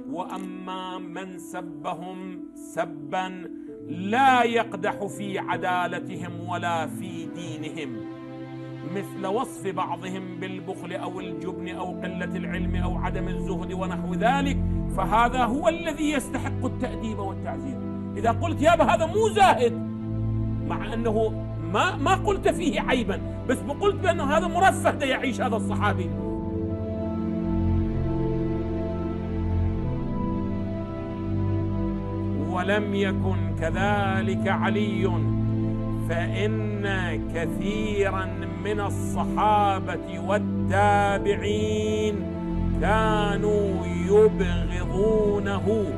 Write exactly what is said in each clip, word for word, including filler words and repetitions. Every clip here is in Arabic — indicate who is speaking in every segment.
Speaker 1: وأما من سبهم سبا لا يقدح في عدالتهم ولا في دينهم، مثل وصف بعضهم بالبخل أو الجبن أو قلة العلم أو عدم الزهد ونحو ذلك، فهذا هو الذي يستحق التأديب والتعزير. إذا قلت يابا هذا مو زاهد، مع أنه ما ما قلت فيه عيبا، بس قلت بأنه هذا مرفه دا يعيش هذا الصحابي. ولم يكن كذلك علي، فإن كثيرا من الصحابة والتابعين كانوا يبغضونه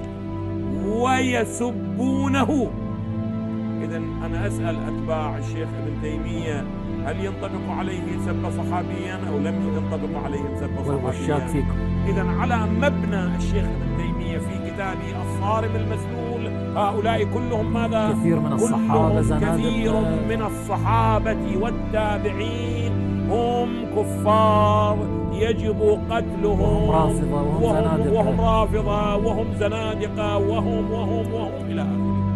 Speaker 1: ويسبونه. إذن أنا أسأل أتباع الشيخ ابن تيمية هل ينطبق عليه سب صحابيا أو لم ينطبق عليه سب صحابيا؟ إذن على مبنى الشيخ ابن تيمية في كتابه الصارم المسلول هؤلاء كلهم ماذا؟
Speaker 2: كثير من الصحابة زنادقة،
Speaker 1: كثير من الصحابة والتابعين هم كفار يجب قتلهم،
Speaker 2: وهم رافضة وهم,
Speaker 1: وهم,
Speaker 2: زنادقة
Speaker 1: وهم رافضة وهم زنادقة وهم وهم وهم إلى آخره.